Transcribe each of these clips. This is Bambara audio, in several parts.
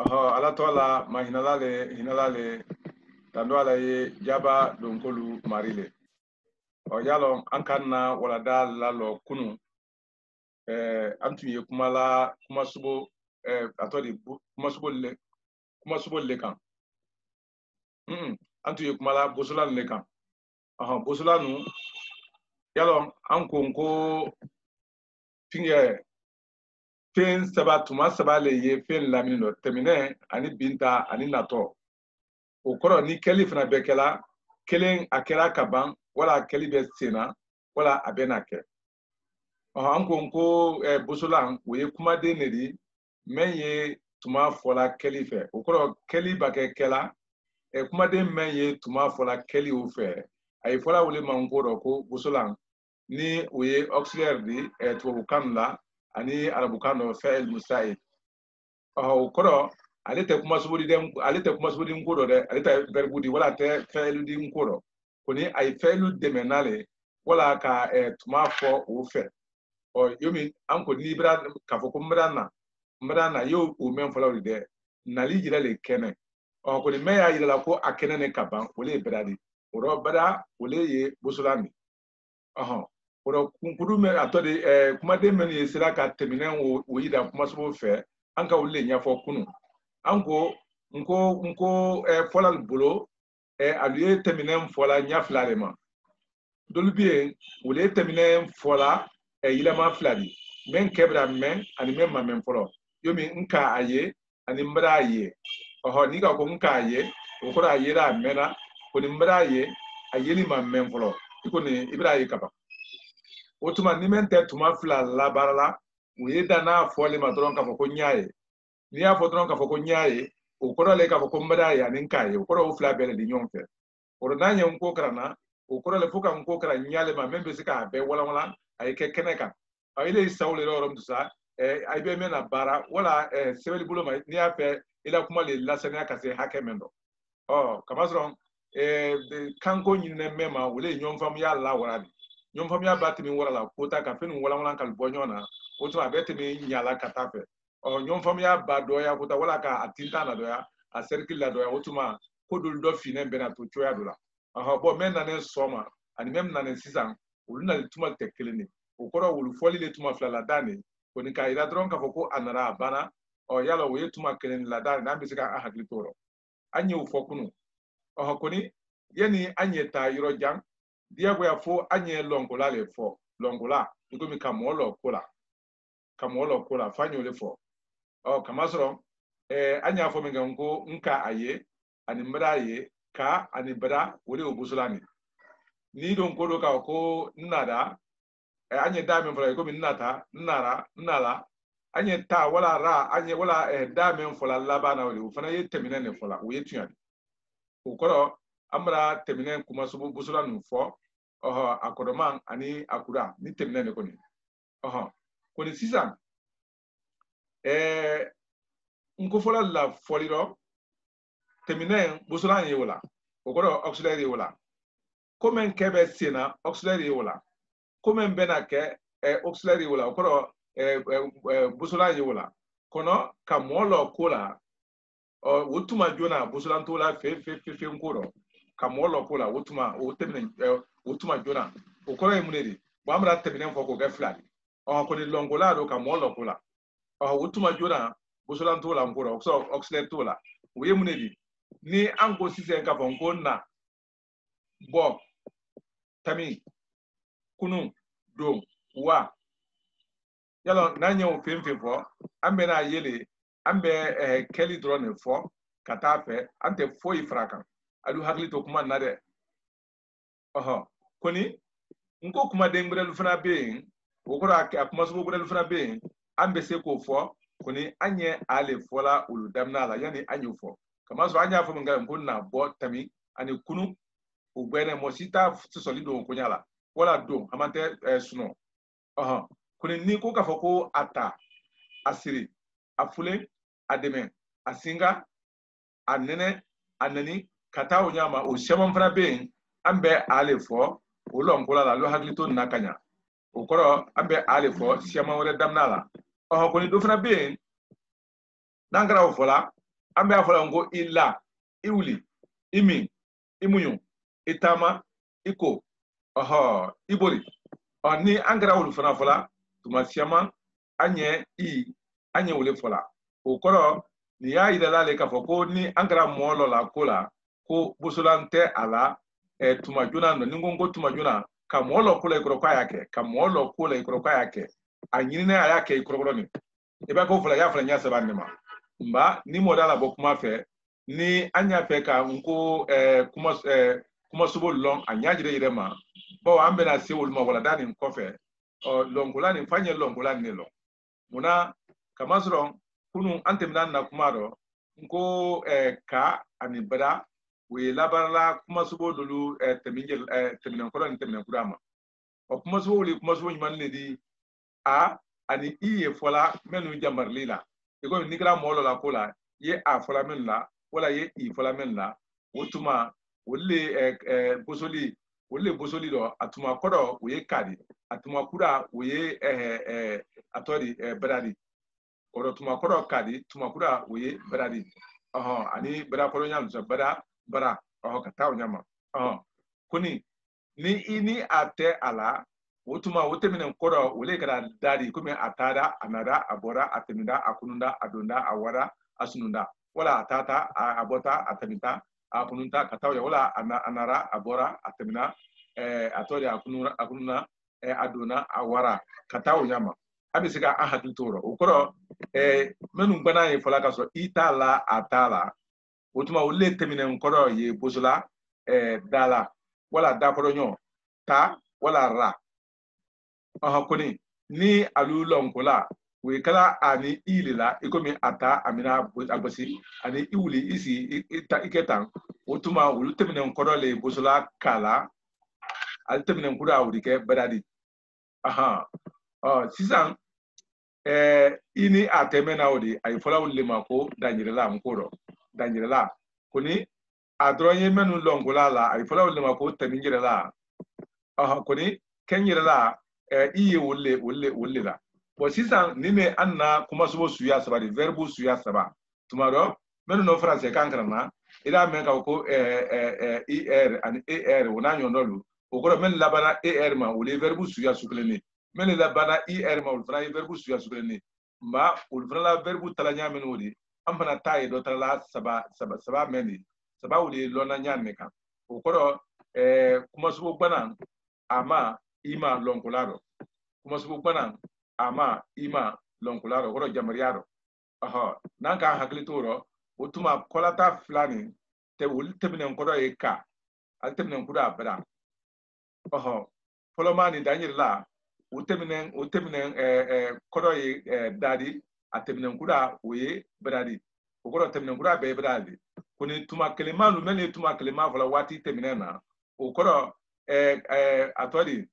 ala tola ma hinalale tando ala ye jaba donkolu marile yalo an kanna wala dal lo kunu antu ye kuma subo atodi kuma subo le kan antu ye kumala bosula le kan bosula nu yalo an ko pinge fen saba tuma saba le ye fen lamini no temine ani binta ani nato o koro ni keli fana be kela kelen akera kaban wala keli be sena wala abena ke an ko bosolan o ye kuma de nedi men ye tuma fola keli fe o koro keli ba ke kela kuma de men ye tuma fola keli o fe ay fola wole man ko bosolan ni o ye auxiliaire di to kanla ani arabukano fa'il musta'id koro ale te kuma subudi nkodo de ale te verbu di wala te fa'il di nkodo koni ay fa'il de menale wala ka tuma fo o fe yomi anko libra ka fo ko mbrana yo o men fola de nali jira le kene koni me ya jira ko akene ne kaban ole bradi oro bada ole ye bosolami oro kunkuru me atodi kuma de men ye sira ka teminen wo yida kuma so fe anka ulle nya fo kunu anko nko fola bolo aluye teminen fola nya flalema dolbie ulle teminen fola yilama fladi men kebra men ani men ma men folo yomi nka aye ani mbra aye ni ka ko nka aye o ko aye ra mena ko ni mbra aye ayeli ma men folo ko ni ibra aye kaba otuma ni mente tuma fla la barala uyeda na fole madron ka ko nyaaye ni ya fodron ka ko nyaaye o ko le ka ko mbada ya nin kai o ko fla bele di nyonfe o na nya nko krana o ko le fuka nko kra nyaale ma membe sika be wala ay ke keneka ay le sawle rom dusa ay be mena bara wala sebeli bulo ma ni ya fe ila kuma le lasana ka se hakemendo kamazron kanko nyine mema wole nyonfam ya la waradi nyom fam ya batimi wala la kota ka fenu wala kal bonyona oto abetimi nyala katafe nyom fam ya bado ya kota wala ka atinta na doya a circle la doya otuma kodul do fine bena to choya dola bo men na ne soma ani mem na ne sisan uluna tuma tekeleni okoro wulu foli le tuma fla la dane koni ka ira dron ka foko anara bana yala wo yetuma kelen la dane na bisika a haglitoro anye ufokunu koni yeni anye ta yiro jang dia boya fo anye longola le fo longola ikomi kamolo kola fanyo le fo kamasro anya fo menga ngo nka aye ani mbra aye ka ani bra wole obusulani ni don kodo ka ko nnada anye dame fo ikomi nnata nnala anye ta wala ra anye wala dame fo la labana wole fana ye temine ne fo la wo yetuani ukoro amra temine kuma subu busulanu fo akodoman ani akura ni temine ne koni koni sisan nkofola la foliro temine busulan ye wala okoro auxiliaire ye wala komen kebe sena auxiliaire ye wala komen bena ke auxiliaire ye wala okoro busulan ye wala kono kamolo kola wotuma jona busulan tola fe nkoro kamolo kola wotuma temine wotuma jona okoro e munedi bamra temine fo ko ge flani koni longola do kamolo kola wotuma jona busulan tola nkoro so auxiliaire tola oye munedi ni ango sisen ka fon ko na bo tami kunu do wa yalo nanyo femfe fo ambe na yele ambe keli drone fo katafe ante fo ifrakan alu hagli to kuma na de koni nko kuma dengbere lu fana be okora akuma so gbere lu fana be ambe se ko fo koni anye ale fola ulu damna la yani anyu fo kama so anya fo ngam ko na bo tami ani kunu ugbene mosita solido ko nyala wala do amante suno koni ni ko ka fo ko ata asiri afule ademe asinga anene anani kata onyama o shema mfra be ambe ale fo o longola la lo haglito nakanya okoro ambe ale fo shema wore damna la koni do fra be nangara o fola ambe afola ngo ila iwuli imin imunyu itama iko ibori ni angara wulu fana fola tuma siama anye wule fola o koro ni ya ida la le ka fo ko ni angara molo la kola ko busulante ala tuma juna no ningongo tuma juna ka molo kola ikoro kwa yake ka molo kola ikoro kwa yake anyine ayake ikoro ni eba ko fola ya fola nya sabanne ma mba ni modala bo kuma fe ni anya fe ka nko kuma subo long anya jire yire ma bo ambe na se wol ma wala dani nkofe longola ni fanye longola ni lo muna kama soro kunu antemna na kumaro nko ka ani bada we labarla kuma subo dolu teminen ko ni teminen kurama o kuma subo woli kuma subo nyman ne di ani iye fola menu jamarlila iko nigra molo la kola ye a fola men la wala ye i fola men la wotuma wolle bosoli do atuma kodo we kadi atuma kura we atori bradi oro tuma kodo kadi tuma kura we bradi ani bra kodo nyam so bara kataw nyama kuni ni ini ate ala wotuma woteminen kodo wole kada dadi kumi atada anada abora atemida akununda adonda awara asununda wala atata abota atemita akununta katawya wala anara abora atemina atori akununa adona awara kataw nyama abisika ahadutoro ukoro menu gbana ye fola kaso itala atala wotuma wole teminen kodo ye bosula dala wala dakoro nyo ta wala ra koni ni alulon kola we kala ani ilila ikomi ata amina agbasi ani iwuli isi iketan wotuma wulu teminen kodo le bosula kala al teminen kuda wurike badadi sisan ini atemena odi ay fola wulle mako danjirela mkoro danjirela koni adronye menu longola la ay fola wulle mako teminjirela koni kenyirela iye wolle la bo sisan nime anna kuma subo suya saba di verbu suya saba tumaro menu no français kankrana ila men ka ko er and er wona nyondolu okoro men labana er ma wole verbu suya sukleni men labana er ma wole verbu suya sukleni ma wole la verbu talanya men wodi amfana taye do tala saba meni saba wole lona nyanne kan okoro kuma subo bana ama ima lonkularo kuma subu bana ama ima lonkularo woro jamariaro nanka haklitoro utuma kolata flani te wul teminen kodo e ka al teminen kuda bra folomani danirla uteminen kodo e dadi ateminen kuda we bradi okoro teminen kuda be bradi kuni tuma kelimanu meni tuma kelima fola wati teminena okoro atodi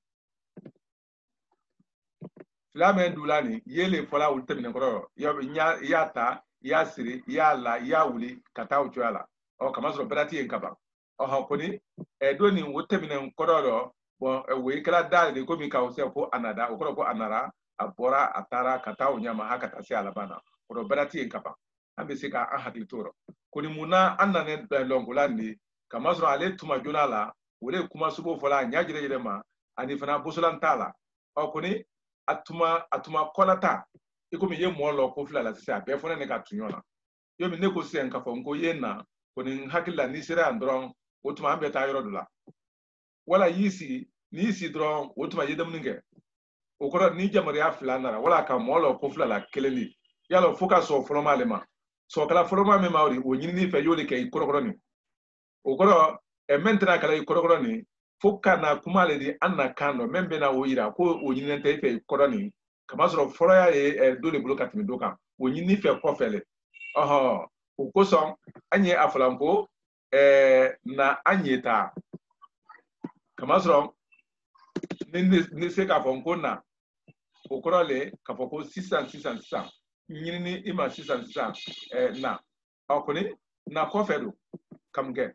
Flamen dulani yele fola ultemine koro ya ta ya siri ya la ya wuli kata uchuala kama so berati enkaba koni doni ultemine koro bon we kala dal de komi ka ose ko anada okoro ko anara abora atara kata unyama hakata si alabana koro berati enkaba ambe sika ahaditoro koni muna annane longolandi kama so ale tuma junala wole kuma subo fola nyajire yirema ani fana busulantala koni atuma kolata ikomi ye molo ko fla la sisa be fona ne ka tunyona yo mi ne ko sen ka fo ngo ye na ko ni hakilla ni sira andron wotuma ambe ta yoro dula wala yisi ni yisi dron wotuma yedam ninge okoro ni jamari afla nara wala ka molo ko fla la keleni yalo foka so foroma lema so kala foroma me mawri o nyini ni fe yole ke korokoro ni okoro maintenant kala korokoro ni foka na kumale di anna kando membe na woira ko onyine nte fe koroni kama soro foroya dole bloka timi doka onyini fe kofele ukoso anye aflampo na anyeta kama soro ni se ka fonko na okorole ka foko 600 nyini ima 600 na akoni na kofelo kamge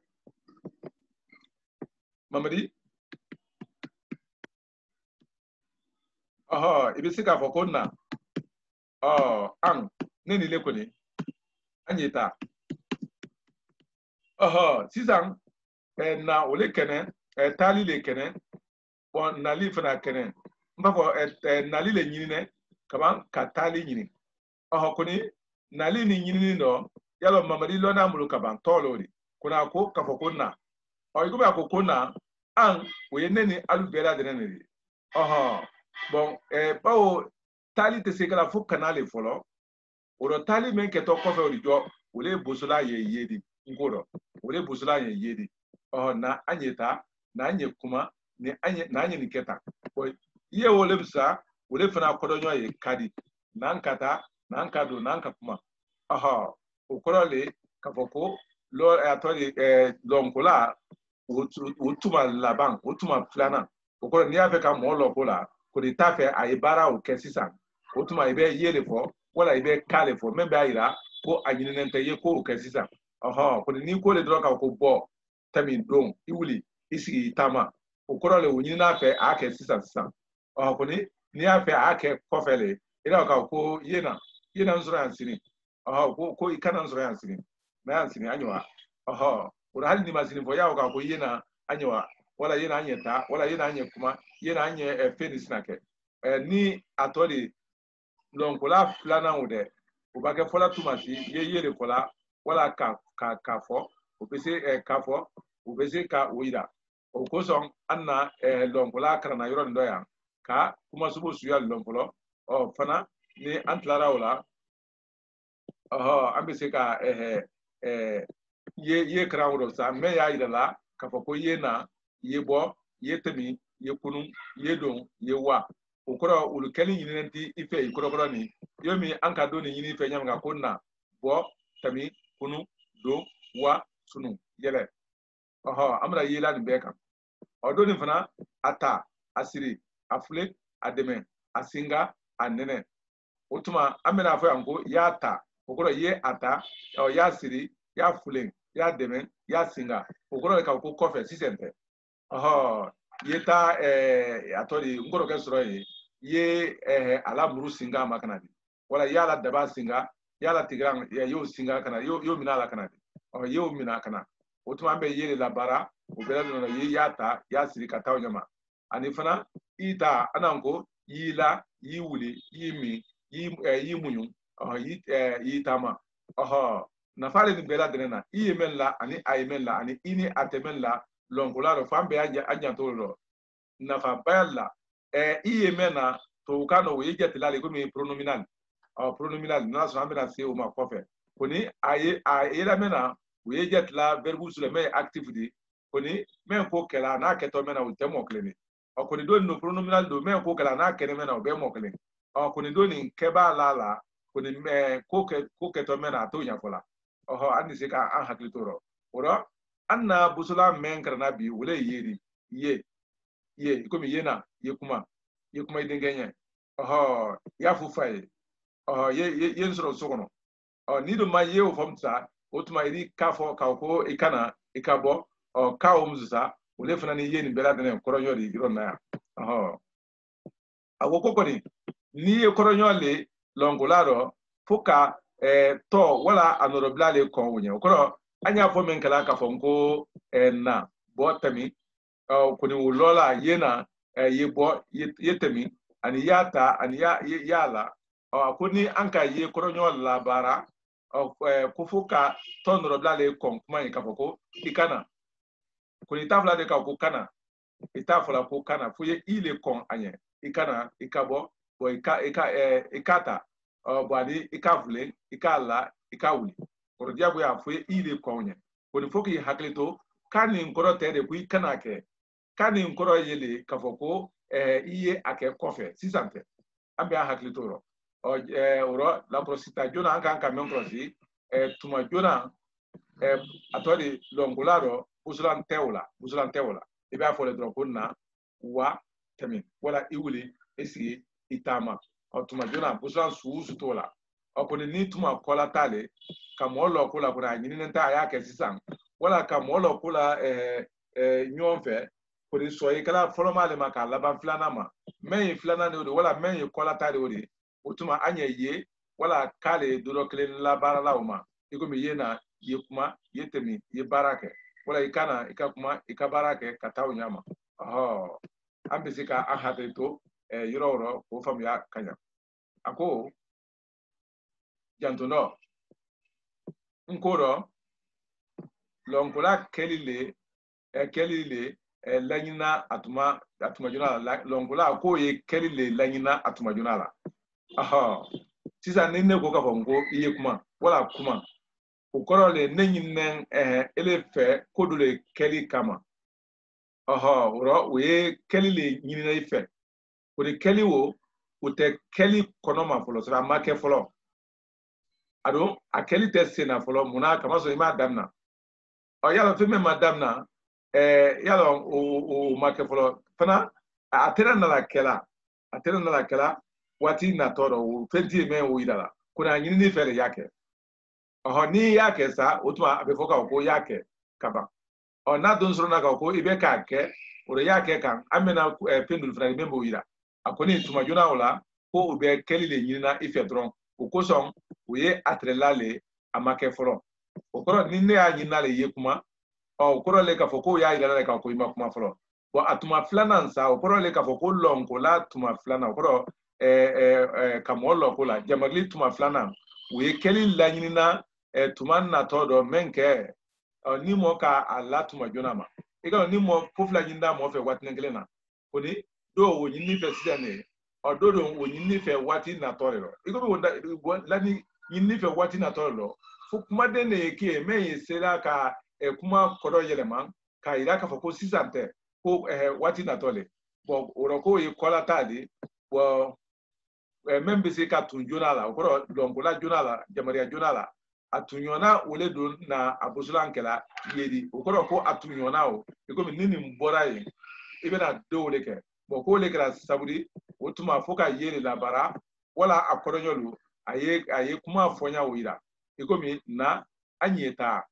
Mamadi ibisika fokona neni lekoni anyeta sisan na ole kene tali le kene bon nali fana kene mbafo nali le nyine kaman ka tali nyine kuni nali ni nyine no yalo mamadi lo na mulu kaban tolori kuna ko kafo kunna igume ko kunna an oyeneni alubera de neneri bon bawo tali te se kala fo kanale folo oro tali men keto kofe orijo ole bosula ye yedi ngoro ole bosula ye yedi na anyeta na anye kuma ni anye na anye niketa boy ye ole msa ole fana kodonyo ye kadi na nkata na nkado na nkapuma okorole kafoko lo atori lonkola utuma laban utuma plana okoro ni ave ka mo lokola ko di tafe aibara o kesisan utuma ibe yele fo wala ibe kale fo membe ayira ko anyinente ye ko o kesisan ko ni ko le droka ko bo tami don iwuli isi tama okoro le wonyi na fe ake sisan ko ni afe ake kofele ira ka ko yena nzuro ansini ko ikana nzuro ansini na ansini anywa ura hali ni masini fo yawo ka ko yena anywa wala yena anyeta wala yena anye kuma yena anye fenis nake ni atori lonkola plana ude ubake fola tumasi yele fola wala ka fo opese ka fo opese ka oida okoson anna lonkola karana yoro ndoya ka kuma subo suya lonkolo fana ni antlara wala ambese ka ye krawro sa me ya idala ka fo ko yena ye bo ye temi ye kunu ye don ye wa okoro ulukeli yinenti ife ikoro ni yomi anka do ni yini fe nyamga konna bo temi kunu do wa sunu yele amra yela ni beka odo ni fana ata asiri afule ademe asinga anene utuma amena fo yango ya ta okoro ye ata ya siri ya fule ya deme ya singa okoro ka ko kofe sisente yeta atori ngoro ke soro ye ala muru singa makanadi wala yala daba singa yala tigran yo singa kana yo minala kanadi yo mina kana otuma be yele la bara o bela no ye yata ya sirika tawnyama ani fana ita anango yila yiwuli yimi yimunyu yitama na fale ni bela denena iyemela ani aimela ani ini atemela lonkolaro fambe anya tolo na fa bala iyemena to kano we jetila le komi pronominal na so amena se o ma kofe koni ayela mena we jetila verbus le me activity koni men ko kela na keto mena o temo kleni koni do no pronominal do men ko kela na kene mena o be mo kleni koni do ni keba lala koni me ko keto mena to nya fola ani se ka an haklitoro oro anna busula men karna bi wole yeri ye komi yena ye kuma idengenye ya fufaye ye nsoro sokono ni do ma ye o famta otuma iri kafo ka ko ikana ikabo ka o mzusa wole fana ni ye ni bela dene koronyo ri irona ya agoko koni ni ye koronyo le longolaro fuka to wala anorobla le kon wonye okoro anya fo men kala ka fo ngo na botami kuni ulola yena ye bo yetemi ani yata ani yala kuni anka ye koronyo la bara kufuka to anorobla le kon kuma ka fo ko ikana kuni tafla de ka ko kana itafla ko kana fu ye ile kon anye ikana ikabo bo ikata bwadi ikavule ikala ikawuli korodia bo ya fu ile konye koni foki haklito kani nkoro tede ku ikana ke kani nkoro yele kafoko iye ake kofe sisante ambe haklito ro oro la prosita jona anka menkrosi tuma jona atori longolaro busulan tewla ibe afole drokuna wa temi wala iwuli esi itama otuma jona busulan suusu tola oponi ni tuma kola tale kamolo kula kuna nyini nta ya ke sisan wala kamolo kula nyonfe kuri soyi kala folomale maka laban flana ma men flana ne wala men kola tale ori utuma anye ye wala kale duro klen la bara lauma ikomi yena ye kuma ye temi ye barake wala ikana ikakuma ikabarake kataw nyama ambisika ahade to yoro ko fam ya kanya ako jantono nkoro lonkola kelile lanyina atuma junala lonkola ko ye kelile lanyina atuma junala sisa nene ko ka fongo iye kuma wala kuma ukoro le nenyin ele fe kodule keli kama woro we keli le nyina ife ko de keli wo ute keli konoma folo sura make folo ado akeli teste na folo muna kama so ima damna yalo fe me madamna yalo o make folo fana atena na la kela wati na toro fenti me o idala kuna nyini ni fele yake ni yake sa utuma abefoka ko yake kaba na don soro na ko ibe ka ke o yake kan amena pendul frère membo ira akoni tuma jona wala ko ube keli le nyina ife dron ko son oye atrelale amake folo okoro ni ne ya nyina le yekuma okoro le ka foko ya ira le ka ko ima kuma folo bo atuma flana nsa okoro le ka foko lonko la tuma flana okoro kamolo ko la jamagli tuma flana oye keli la nyina tuma na todo menke ni mo ka ala tuma jona ma ika ni mo pofla nyinda mo fe watnengele na oni do wo nyini fe sidane ododo wo nyini fe wati na torero iko bi lani nyini fe wati na torero fukuma de ne ke me sera ka kuma kodo yelema ka ira ka foko sisante ko wati na tole bo oroko yi kola tadi bo membe se ka tunjona la okoro longola jonala jamaria jonala atunyona wole do na abusulan yedi okoro ko atunyona o iko mi nini mbora yi ibena dole ke boko le kra saburi otuma foka yele la bara wala akoronyolu aye kuma fonya wira ikomi na anyeta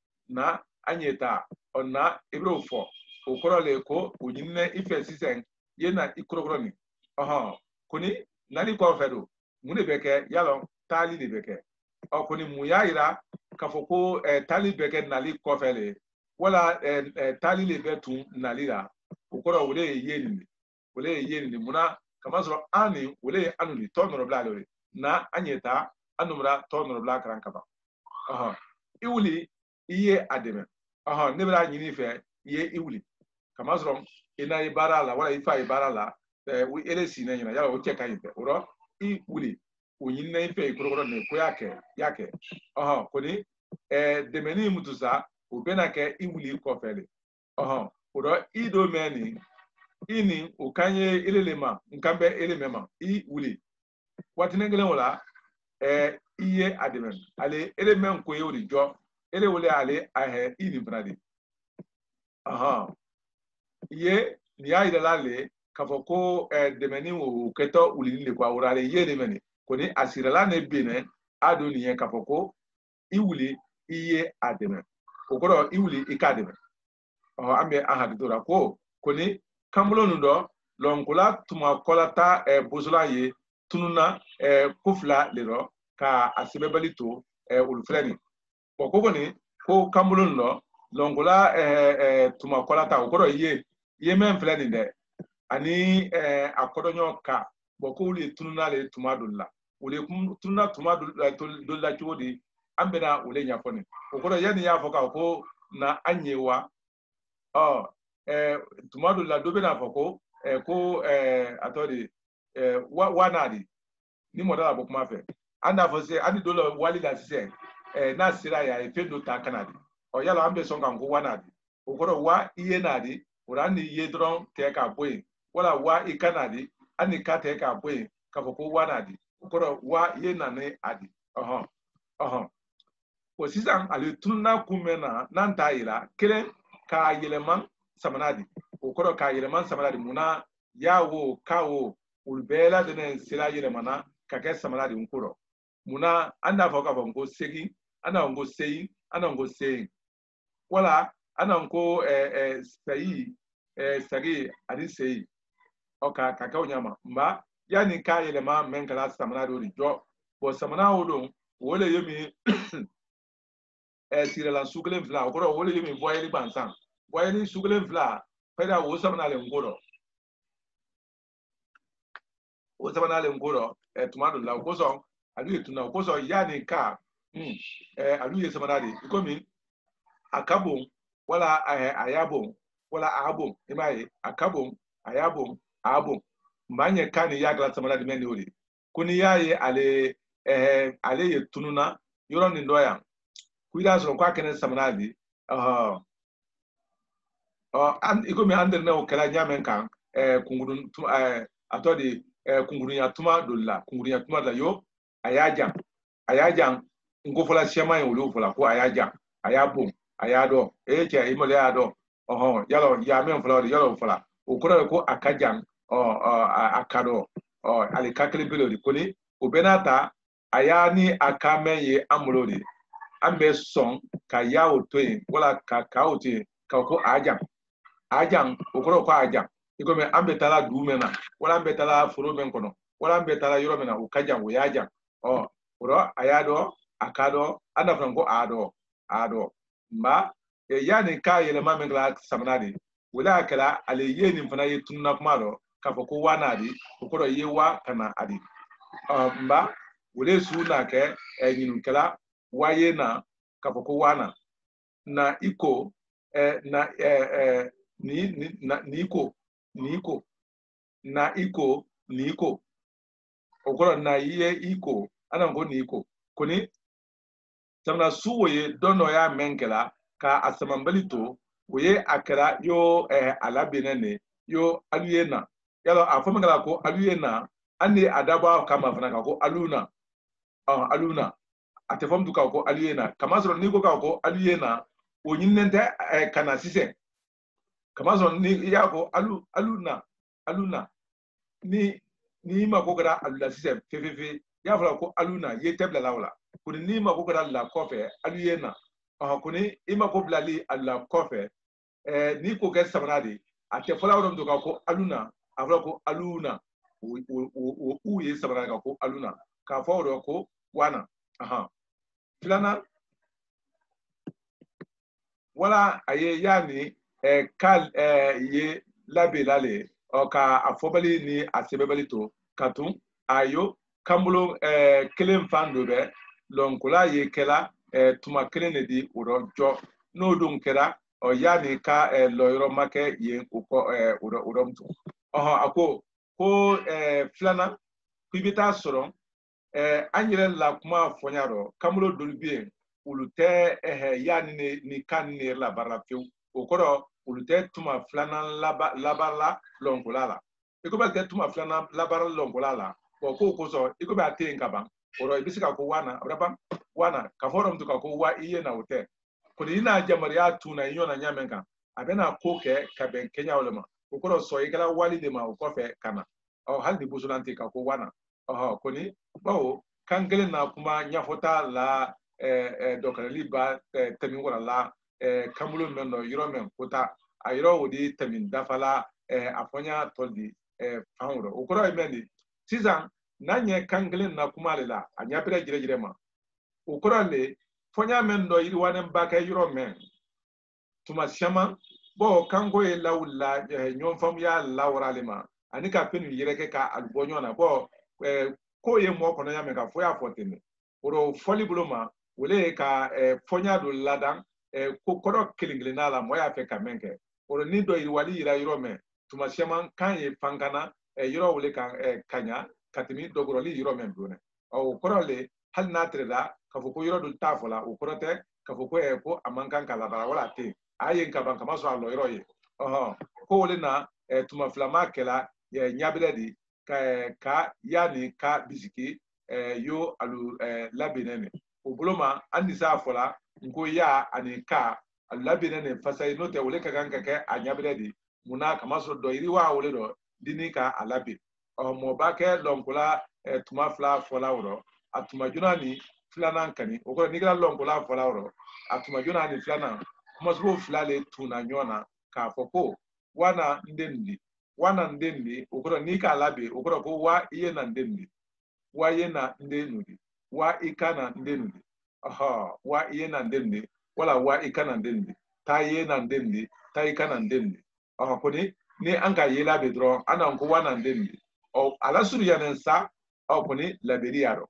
ona ibro fo okoro le ko onyinne ife sisen yena ikrogroni kuni nali ko fedo mune beke yalo tali de beke kuni muyaira kafoko tali beke nali ko fele wala tali le betu nalira okoro wole yeni muna kama so ani wole anuni tonoro blalo na anyeta anumra tonoro bla krankaba iwuli iye ademe nebra nyini fe iye iwuli kama so ina ibarala wala ifa ibarala we elesi na nyina yala oche kan ife oro iwuli onyinna ife ikororo ne ko yake koni demeni mutusa obena ke iwuli ko fele oro ido meni ini ukanye ilelema nkambe elemema I wuli watinengele wala iye ademem ale elemen ko yori jo ele wole ale ahe ini bradi iye ni aida lale kafoko demeni wo keto ulile kwa urale ye demeni koni asirala ne bene ado ni kafoko iwuli iye ademem okoro iwuli ikademem ambe ahadura ko koni kamulonu do lonkula tuma kolata bozula ye tununa kufla lero ka asibebali to ulfreni boko ni ko kamulonu do lonkula tuma kolata okoro ye men fleni de ani akodonyo ka boko uli tununa le tuma dulla uli tununa tuma dulla chodi ambena ule nyafoni okoro yani yafo ka ko na anyewa tumadu la dobe na foko ko atodi wanadi ni modala bokuma fe anda fo se ani dolo wali la se na sira ya efendo ta kanadi yala ambe songa ngo wanadi okoro wa iye nadi urani iye dron te ka boy wala wa ikanadi ani ka te ka boy ka foko wanadi okoro wa iye na ne adi o sisan ali tunna kumena nan taira kele ka yeleman samanadi okoro ka yeleman samanadi muna yawo kawo ulbela denen sila yelemana ka ke samanadi nkuro muna anda foka bongo segi ana ngo sei ana ngo sei wala ana ngo sagi adi sei oka kaka onyama mba yani ka yelema menkala samanadi ori jo bo samana odo wole yemi tire la suglen fla o ko wole yimi boyeli bansan boyeli suglen fla peda wo sabana le ngoro o sabana le ngoro tumado la ko so alu tuna ko so yani ka alu ye sabana de ko mi akabon wala ayabon wala abon imaye akabon ayabon abon manye kani ya gla sabana de men ori kuni yaye ale ye tununa yoro ni ndoya kuida so kwa kene sabana de ikomi ander na okala nyamen kan kungurun atodi kungurun ya tuma dolla kungurun ya tuma da yo ayajan ngofola shema yin wulu fola ko ayabo ayado che imole ado yalo ya men fola yalo fola okoro ko akajan akado alikakle belodi koni obenata ayani akame ye amulodi ambe son ka yawo toyin wala ka kaoti ka ko ajang okoro ko ajang igome ambe tala dumena wala ambe tala furo men kono wala ambe tala yoro mena ukajang wo yajang oro ayado akado anda franco ado mba yani ka yele mamengla samnadi wala kala ale yeni mfana yetunna kumaro kafo ko wanadi okoro yewa kana adi mba wole suna ke nyinu kala wayena kafo ko wana na iko niko okoro na iye iko anango niko koni tamna suwoye dono ya menkela ka asamambalito oye akara yo alabenene yo aluyena yalo afomengala ko aluyena ande adaba kama fana ka ko aluna atefom du ka ko aluyena kama soro niko ka ko aluyena onyinente kana sise kamazo ni yako aluna ni mako gara alula sise fefe ya fala ko aluna ye tebla lawla kuni ni mako gara la kofe aluyena kuni imako blali alla kofe ni ko ke samanadi ate fala won do ko aluna afala ko aluna o ye samanadi ko aluna ka fawdo ko wana filana wala aye yani kal ye labelale ka afobali ni asebebali to katun ayo kambulo kelen fando be lonkula ye kela tuma kelen ne di uro jo no dun kera yani ka loyro make ye uko uro mtu ako ko flana kubita soron anyere la kuma fonyaro kambulo dolbien ulute yani ni kan ni la barafeu okoro ulute tuma flana labala longolala ikoba ke tuma flana labala longolala ko so ikoba ate nkaba oro ibisika ko wana ka forum to ka ko wa iye na hotel ko ina jamaria tuna iyo na nyamenka abena ko ke ka ben Kenya olema okoro so ikala wali de ma okofe kana hal di busulanti ka ko wana ko ni bawo kangele na kuma nyafota la dokarali ba temin wala la kamulo men no yoro men kota ayro wodi temin dafala afonya toldi fawro okoro emendi sizan nanye kangele na kuma lela anya pere jire ma okoro le fonya men do yiri wanen ba kay yoro men tuma shama bo kango e lawla nyom fam ya lawra lema anika penu yireke ka albonyo na bo ko ye mo kono ya men ka fo ya fotene oro foli buloma wole ka fonya do ladan ko kodo kilingilina la moya fe ka menke oro ni do wali ira yiro me tuma shema kan ye fangana yiro wole ka kanya katimi dogoro li yiro men done o korole hal natreda ka fo ko yiro do tafola o korote ka fo ko amankan kala bara wala te ayen ka ban kama so alo yiro ye ko wole na tuma flama kela ye nyabiledi ka yani ka bisiki yo alu labinene obuloma andisa fola ngo ya anika alabinene fasai no te wole ka ganka ke anyabiledi muna kama so do iri wa wole do dinika alabi mo ba ke lonkula tuma fla fola woro atuma junani flana kani okoro nigala lonkula fola woro atuma junani flana kuma so fla le tuna nyona ka foko wana ndendi okoro nika alabi okoro ko wa iye na ndendi wa iye na ndenudi wa ika na ndenudi wa iye na ndendi wala wa ikana ndendi ta ye na ndendi ta ikana ndendi koni ni anka yela be dron ana ko wana ndendi o ala suru yanen sa koni laberi yaro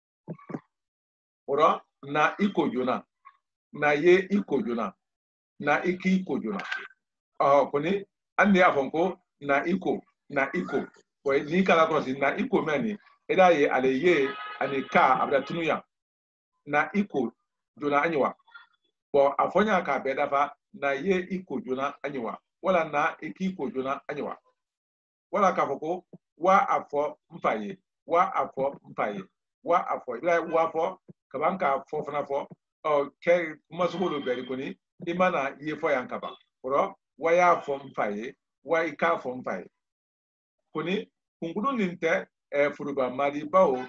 oro na iko jona na ye iko jona na iki iko jona koni andi afonko na iko boy ni kala ko na iko meni eda ye ale ye ani ka abda tunuya na iko jona anyiwa bo afonya ka bedafa na ye iko jona anyiwa wala na iki iko jona anyiwa wala ka foko wa afo mfaye wa afo mfaye wa afo ila wa afo kabanka afo fana fo ke masugo beri koni imana ye fo yankaba oro wa ya afo mfaye wa ika afo mfaye koni kungudu ninte furuba mari bawo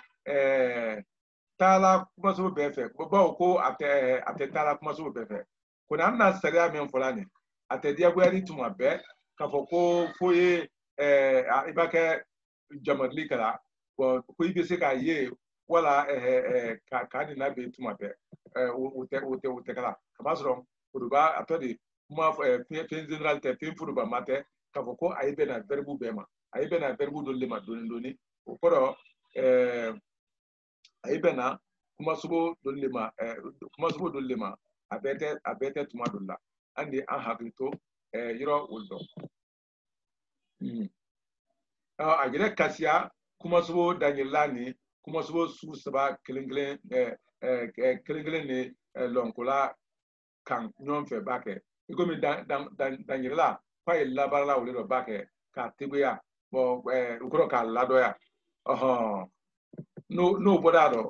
tala masugo befe bawo ko ate tala masugo befe koni anna sariya men folani ate dia gwari tuma be ka foko foye ibake jamadli kala ko ibese ka ye wala ka ni na be tuma be ute kala kama soro furuba atodi ma fin general te fin furuba mate ka foko ayibe na verbu be ma ayibe na verbu dolle ma doni ko ayibe na kuma subo dolle ma abete tuma dolla andi an hakito yiro uldo agire kasia kuma subo danyelani kuma subo su saba kelenglen ne lonkola kan nyon fe bake ikomi danyela kwa ilabarala ulero bake ka tibuya bo ukoro ka ladoya no bodado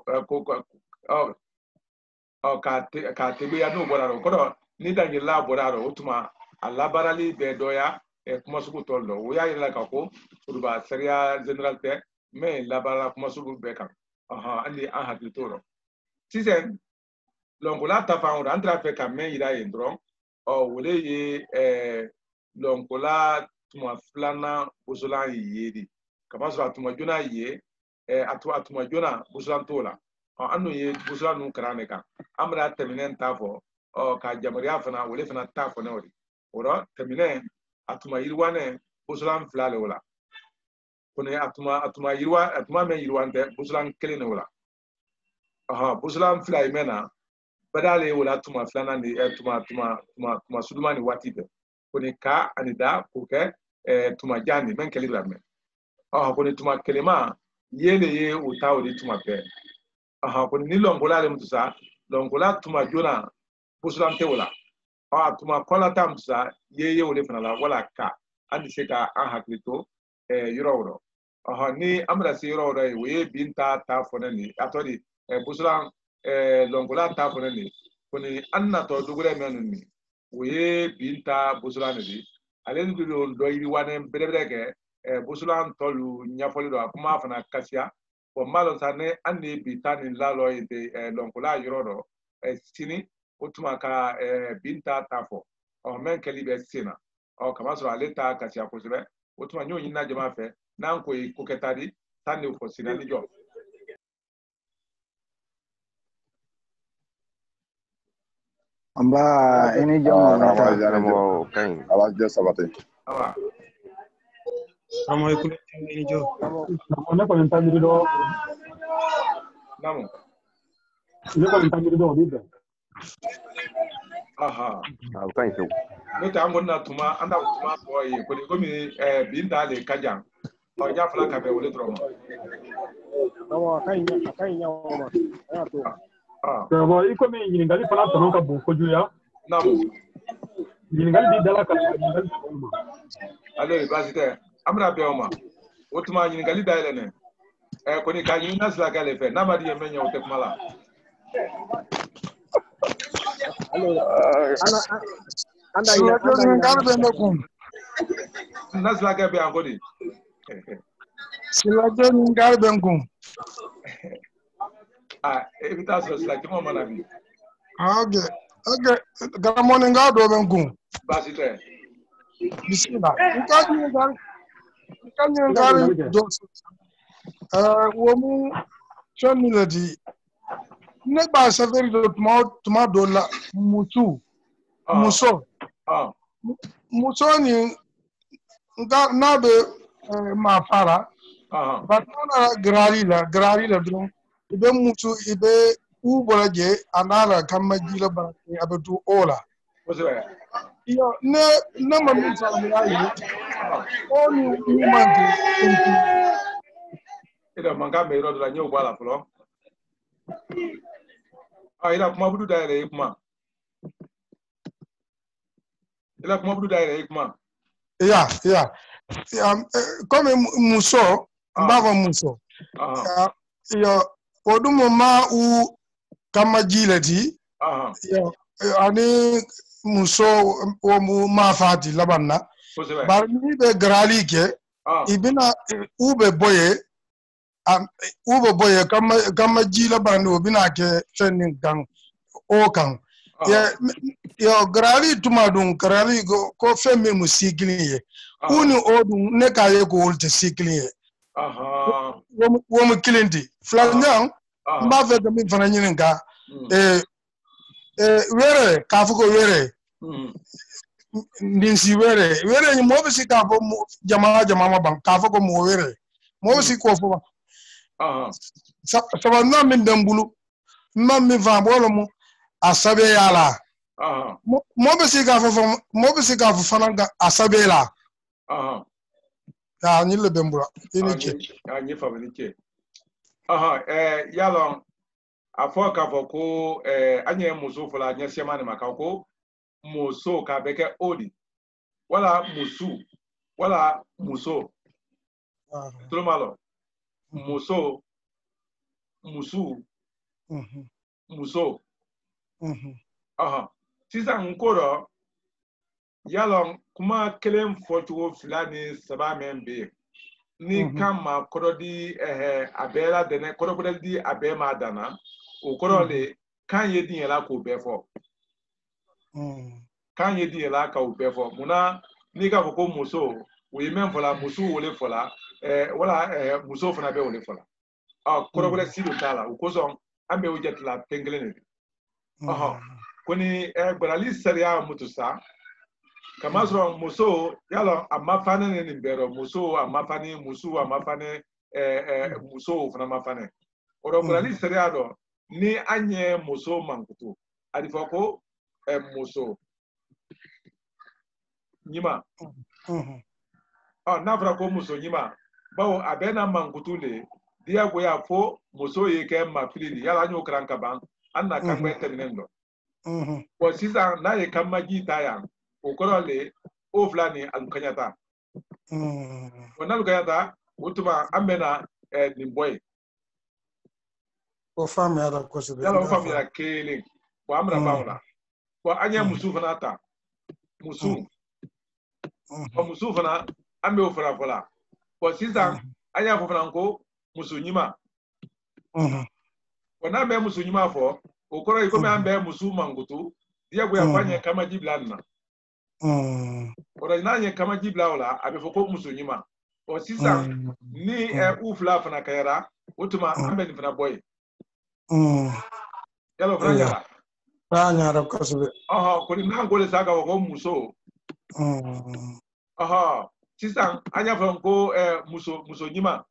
ka tibuya no bodado kodo ni danyela bodado utuma alabarali be doya kuma sugu tollo o ya yela ka ko urba seria general te me labara kuma sugu be kan andi an hakitoro sisen longola ta fa on entra fe ka me ira yendron wole ye longola tuma flana busulan yedi kama so atuma jona ye atuma jona busulan tola anu ye busulan nu karane kan amra teminen tafo ka jamaria fana wole fana tafo ne ori oro teminen atuma yirwane busulan flale wala kone atuma yirwa atuma men yirwante busulan kelene wala busulan flay mena badale wala atuma flana ni tuma sudumani watibe kone ka anida kuke tuma jani men kelira men kone tuma kelema yele ye utawo di tuma pe kone ni longola le mtusa longola tuma jona busulan te wala tuma kola tam sa ye wole fana la wala ka andi se ka an hakilito yoro ni amra se yoro we binta ta fonani atodi busulan longola ta fonani koni anna to dugure menuni we binta busulan di alen do yiri wane berebeke busulan tolu nyafoli do kuma fana kasia ko malo sane andi bitani lalo ide longola yoro sini utuma ka binta tafo men kalibe sina kama so aleta kasia kosebe utuma nyo nyina jama fe nan ko koketadi tande ko sina ni jo amba ini jama mo kan ala je sabate amo ikule ini jo ne ko ntandiri do namo ne ko ntandiri do dibe kan so no ta ngonna tuma anda tuma ko yi ko mi binta le kajang ja fala ka be wole dromo awa kainya ma ya to bo iko mi nyingali fala to ka bo ko juya namo nyingali di dala ka nyingali ma ale basite amra be oma otuma nyingali daile ne ko ni ka nyina sla ka le fe na ma di yemenya o tekmala anda nasla ka be angodi sila joni ngal benkum evita so sla kimo manabi okay garamoni ngal do benkum basite bismillah ngal do wo mu chonni ladi ne ba saveri do tuma do la muso ni nga na be ma fara batana grari la dron ibe muso ibe u bolaje anala kamajila ba abetu ola yo ne ma min fara mi ayi oni umante ida manga me ro la nyo bala flo ila kuma budu daire kuma yeah comme muso mbava muso yo odumo ma u kamajilati yo ani muso o mu mafati labanna bar ni be grali ke ibina ube boye kamajila bando bina ke training gang o kan yo grali tuma dun grali ko femme musikli ye kuni odun ne kaye ko wolte sikli ye wo mu kilindi flanyang mba fe mi fana nyinin ka were ka fuko were ndinsi were ni mo bisi ka fo jama ma ban ka fuko mo were mo bisi ko fo sabanna min dambulu mam mi va bolo mo asabe yala mo bisi ka fo fana asabe la ya ni le bembura ini ke ni fa ni ke yalo afoka foko anye muso fola anye sema ni makako muso ka beke odi wala muso todo malo muso sisa nkoro yalo kuma kelem foto filani saba membe ni kama korodi abela dene korodi abema dana o korole kan yedin yela ko befo kan yedin yela ka o befo muna ni ka ko muso we men fola muso wole fola wala muso fana be wole fola korodi sido tala o kozo ambe o jetla penglene koni brali seria mutusa kama soro muso yalo amafane ni bero muso amafane muso amafane muso fana mafane oro brali seriado ni anye muso mankutu adifoko muso nyima na fara ko muso nyima bawo abena mankutu le dia go ya fo muso yeke mafili yala nyo kranka ban anna kambe terminendo ko sisa na ye kamaji tayan okorole o flani alukanyata ona alukanyata utuma amena nimboy o famia da kosi yala o famia kele ko amra bauna ko anya musu fanata musu o musu fana ambe o fara fola ko sisa anya fo franco musu nyima ko na be musu nyima fo okoro iko me ambe musu mangutu dia go ya fanya kama jiblanna ora nanye kama jibla ola abefoko muso nyima o sisa ni ufla fana kayara utuma ambe ni fana boy yalo fana nyara kosobe ko ni nangole saga ko muso sisa anya franco muso nyima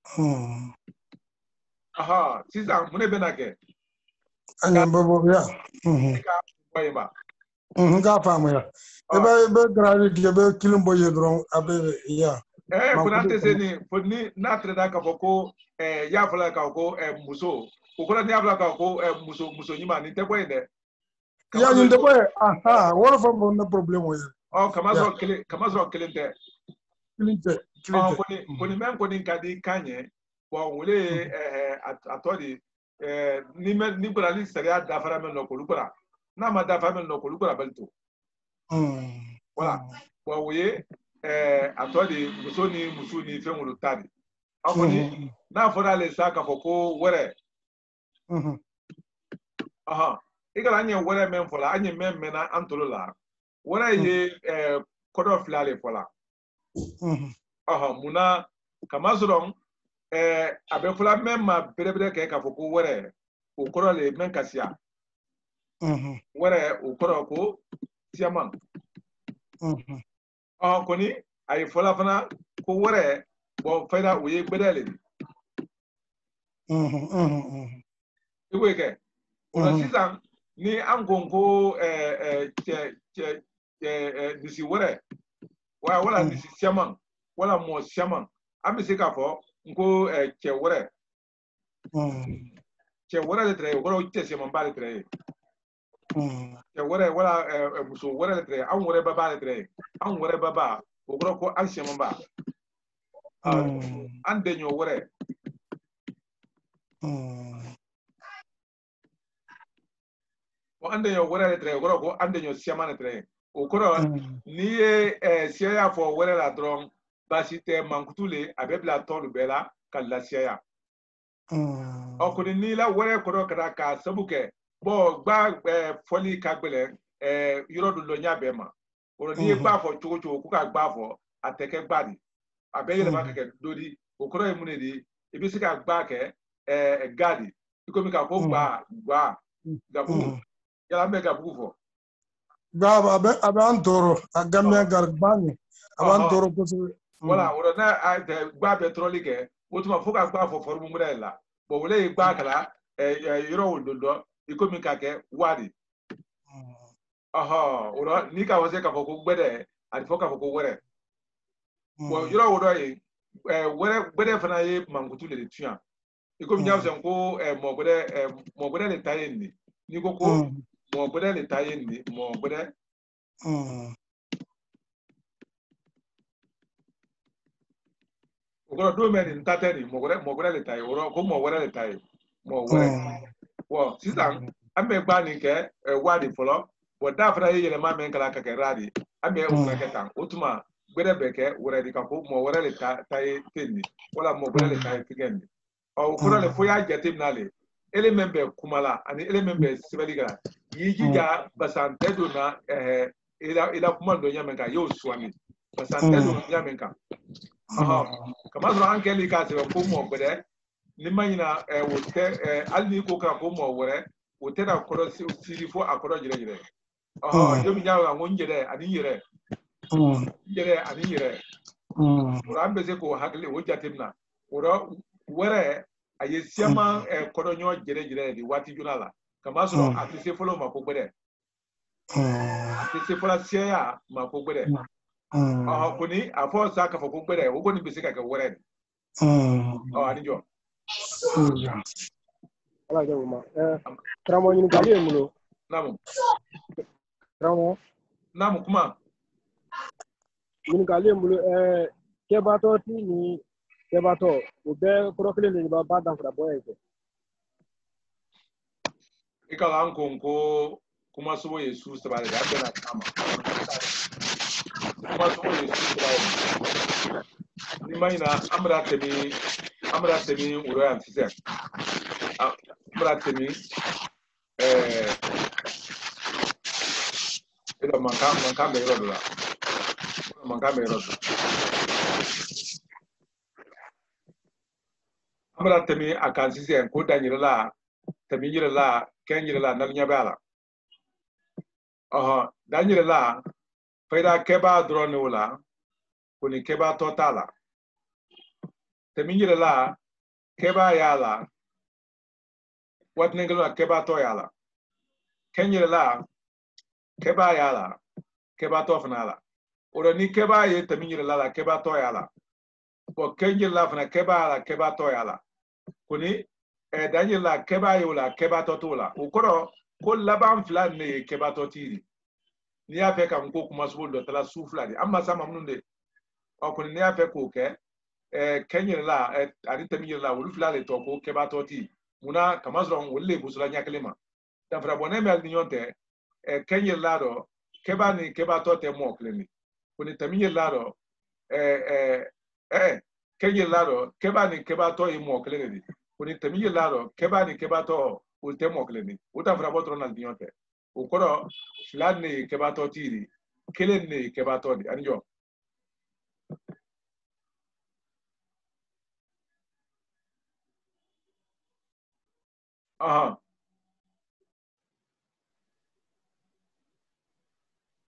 sisa mune benake anya bobo ya boy ba nga famu ya ebe grali ebe kilumbo yedron abe ya kuna teseni fodni natre da ka foko ya fala ka ko muso ukora ni afla ka ko muso nyima ni te boy de ya ni de boy wala fa no problem o ya kama zo kelente koni men koni kadi kanye wa wole atodi ni brali seria da fara men no ko lukura na ma da fara men no ko lukura belto voilà wa woye atodi musoni femulu tadi akoni na fora le saka foko were igala anye were men fola anye men mena antolola were ye kodo flale fola muna kama zoron abe fola men ma berebere ke ka foko were ukoro le men kasia wore ukoro ko siaman koni ay fola fana ko wore bo fayda uye gbedele iweke ona sisan ni angongo disi wore wala disi siaman wala mo siaman amisi ka fo nko che wore le tre ko che siaman ba le tre che wore wala muso wore le tre an wore baba le tre an wore baba o ko an siaman ba an de nyo wore o ande yo wore le tre ko ande nyo siaman le tre o ko ni sia ya fo wore la dron basite mankutule abebla tolu bela kala sia o ko ni la wore ko kara ka sabuke bo gba foli kagbele yoro do nya bema o ni gba fo chocho ku ka gba fo ateke gbadi abeyele ma keke dodi o ko e munedi ibi sika gba ke gadi iko mi ka ko gba gabu ya me gabu fo gba abe antoro agame garbani abantoro ko wala ora na gba petroli ke o tuma fo ka gba fo formu murela bo wole gba kala yoro wododo iko mi ka ke wadi ora ni ka wose ka fo ko gbede ati fo ka fo ko wore bo yoro wodo yi wore gbede fana ye mangutu le tuan iko mi nyawo sen ko mo gbede le taye ni ko mo gbede le taye ni mo gbede ogoro do men ntateri mo gbede le taye oro ko mo gbede le taye mo wore wo sisan ambe gba ni ke wadi folo bo da fara yele ma men kala ka ke radi ambe o na ke tan otuma gbede beke wore di ka ko mo wore le taye tenni wala mo gbede le taye tigendi o ko le fo ya jatim nale ele membe kumala ani ele membe sibaliga yijija basante do na ila kuma do nyamenka yo swami basante do nyamenka kama so ankeli ka se ko mo gbede ni manyina wote alni ko ka ko mo wore wote na ko siri fo akoro jire yo mi nyawo ngon jere ani yire ani yire ora ambeze ko hakle wo jatimna ora wore aye siama kodo nyo jere di wati junala kama so atise folo mako gbede atise fola sia mako gbede koni afo sa ka fo gbede wo koni bisika ka wore ani jo ala jawu ma tramo ni kali emulo namu kuma ni kali emulo kebato ti ni kebato o be krokle ni baba dan fra boye ikala ankonko kuma so yesu sabale da bena kama kuma so yesu sabale ni maina amra temi uro ya tise amra temi ila makamba iro dola makamba iro dola amra temi akansise ko danyirala temi yirala kenyirala nalnyabala danyirala faida keba drone wala kuni keba totala temi yirala keba yala watnengala keba to yala kenyirala keba yala keba to fanala ora ni keba ye temi yirala keba to yala ko kenyirala fana keba yala keba to yala kuni danyirala keba yola keba to tola ukoro ko laban flan ne keba to tiri ni ya fe kam ko kuma so do tala sufla di amma sama munde ko ni ya fe ko ke kenyirala ari temiyirala wulu fla le to ko keba to ti muna kamazron wolle busula nyaklema da fra bonem al ninyonte kenyirala do keba ni keba to te mo kleni kuni temiyirala do kenyirala do keba ni keba to i mo kleni kuni temiyirala do keba ni keba to ulte mo kleni uta fra botron al ninyonte ukoro flan ni keba to tiri kelen ni keba to di anjo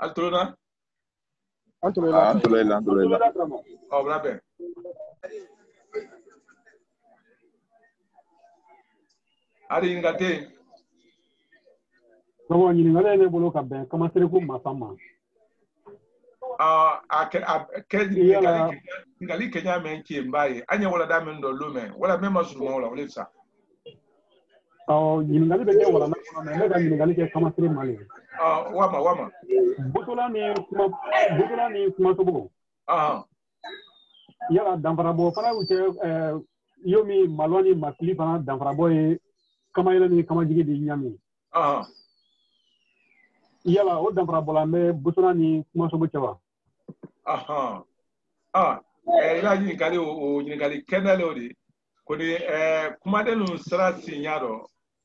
Altrona? Alhamdulillah. Oh, bravo. Ari ingate. No, you know, I bolo ka ben kama sere ko masama. Ngali Kenya men ki mbaye anya wala da men do lume wala mema suma wala wala sa. You ngali be wala na ko me ga ni ngali ke kama sere mali. Wama. Butola ni kuma tobo. Yala damfarabo fana uche yomi maloni makli fana damfarabo e kama yele ni kama jigi di nyami. Yala o damfarabo la me butola ni kuma sobo chawa. Ila ni kali o ni kali kenale odi ko ni kuma de no sra sinyaro.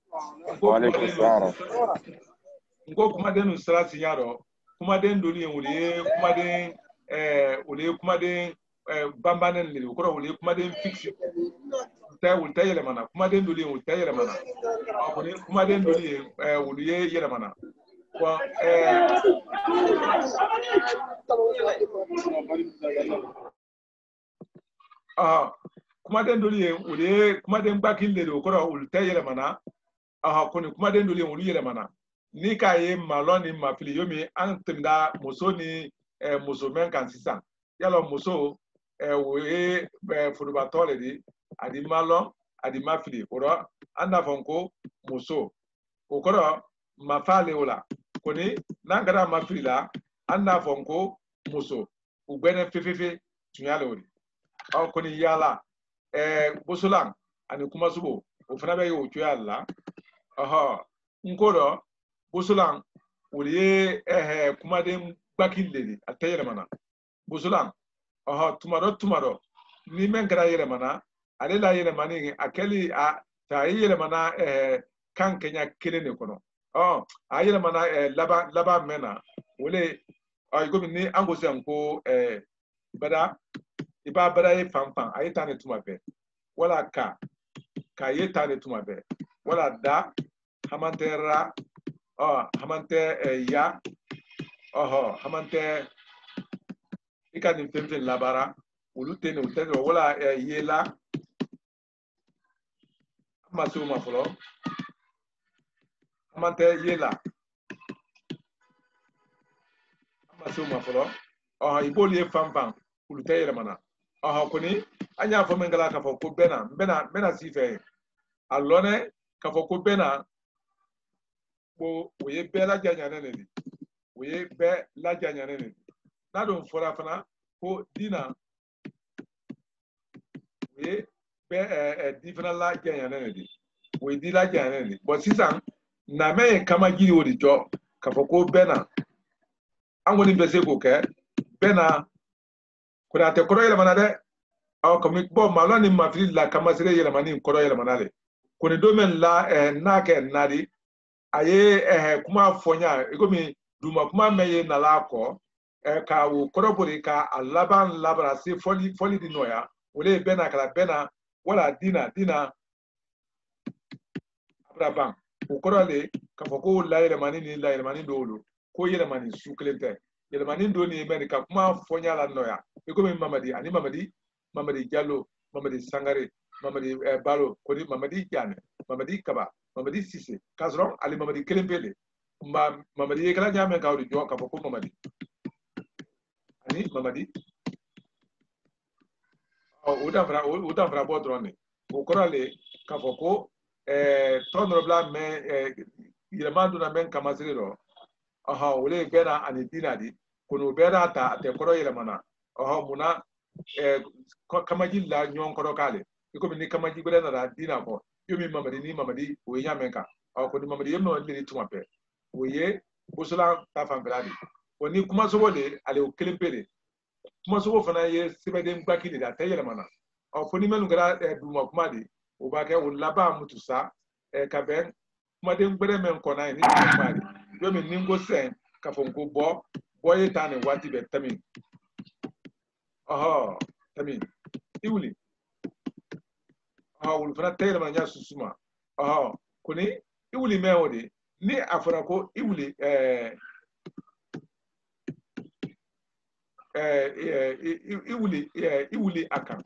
Ngo kuma de no sra sinyaro kuma de ndoli wuli kuma de wuli kuma de bambanen ni ko wuli kuma de fix wul tayele mana kuma de ndoli wul tayele mana ko ni kuma de ndoli wuli yele mana ko kuma den doli wuli kuma den bakin de ko wul tayele mana ko ni kuma den doli wuli yele mana ni ka ye maloni mafili yomi an timda muso ni muso men kan sisan yalo muso we furubatole di adi malon adi mafili oro anda fonko muso okoro mafale ola koni nangara mafili la anda fonko muso ugbene fefefe tunyale ori o koni yala bosolan ani kuma subo ofana be yo tuyala nkoro bosolan woliye kuma den bakindeli atayere mana bosolan tumaro ni men kara yere mana ale la yere mani akeli a ta yere mana kan kenya kelene kono a yere mana laba mena wole ay gomi ni angose anko bada iba bada ye fanfan ay tane tumabe wala ka ye tane tumabe wala da hamantera hamante ya hamante ikani femfe labara ulutene utene wala yela amaso mafolo hamante yela amaso mafolo iboli fanfan uluteyere mana koni anya fo mengala ka fo ko bena sife alone ka fo ko bena bo oye be la janyane ne oye be la janyane ne na don fora fana ko dina oye be different la janyane ne oye di la janyane ne bo sisan na me kama giri odi jo ka fo ko bena angoni bese ko ke bena ko da te ko yele manade ko mi bo maloni mafri la kama sire yele mani ko yele manale ko ne do men la na ke nadi aye kuma fonya egomi duma kuma meye na la ko ka wo korobori ka alaban labra si foli di noya wole bena kala bena wala dina abraban o korole ka foko la yele mani dolo ko yele mani suklente yele mani do ni men ka kuma fonya la noya egomi mamadi Diallo mamadi Sangare mamadi Balo ko di mamadi Diane mamadi Kaba mamadi Sise kasron ali mamadi kelempele mamadi kala nyame ka odi jo ka foko mamadi ani mamadi uda fra bodrone o korale ka foko tonro bla me yirmandu na men kamasiro wole bena ani dinadi kono bena ta te koro yelemana muna kamaji la nyon koro kale iko ni kamaji bena na dina ko yomi mamadi o nyamenka ko ni mamadi yemno le tumape oye bosula ta fambradi oni kuma so wole ale o kelempele kuma so fana ye sibede mbakini da tayele mana foni melu gara duma kuma di o ba ke o laba mutusa kaben kuma de ngbere men ko na ni mari yomi ningo sen ka fonko boye tane wati be tamin tamin iwuli wul fana tayele mana nya susuma kuni iwuli me wodi ni afara ko iwuli iwuli akan